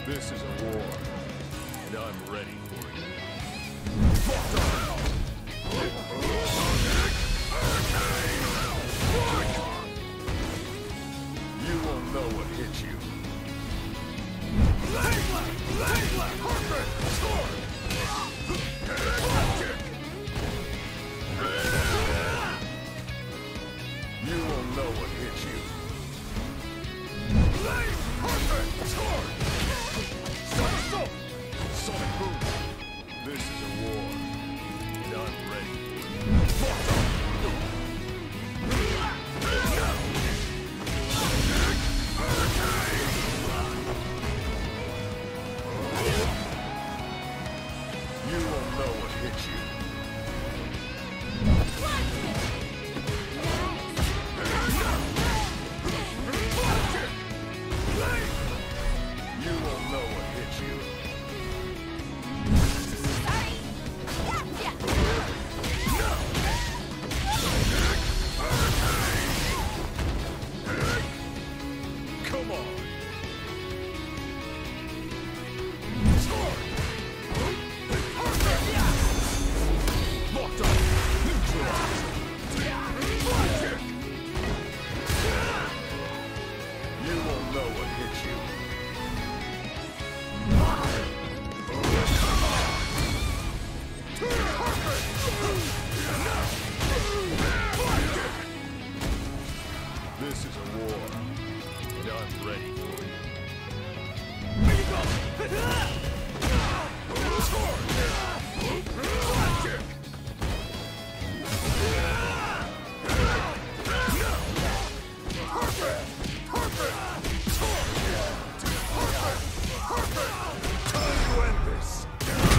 This is a war, and I'm ready for you. You won't know what hit you. You won't know what hit you. Sonic boom. This is a war, and I'm ready for you. You won't know what hit you. You won't know what hit you. Come on. Locked up. Neutralized. You won't know what hit you. This is a war, and I'm ready for you. Here you go! Time to end this!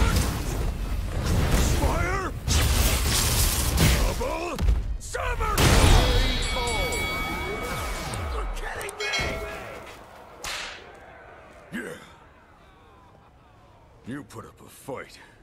Fire! Double! Sever! You're kidding me! Yeah. You put up a fight.